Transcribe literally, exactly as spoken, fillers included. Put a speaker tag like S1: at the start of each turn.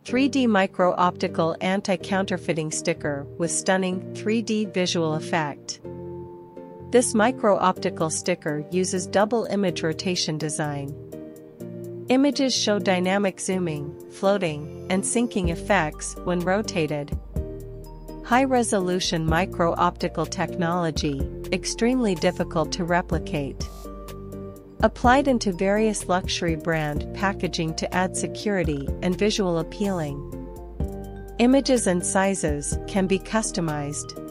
S1: three D micro-optical anti-counterfeiting sticker with stunning three D visual effect. This micro-optical sticker uses double image rotation design. Images show dynamic zooming, floating, and sinking effects when rotated. High-resolution micro-optical technology, extremely difficult to replicate. Applied into various luxury brand packaging to add security and visual appealing. Images and sizes can be customized.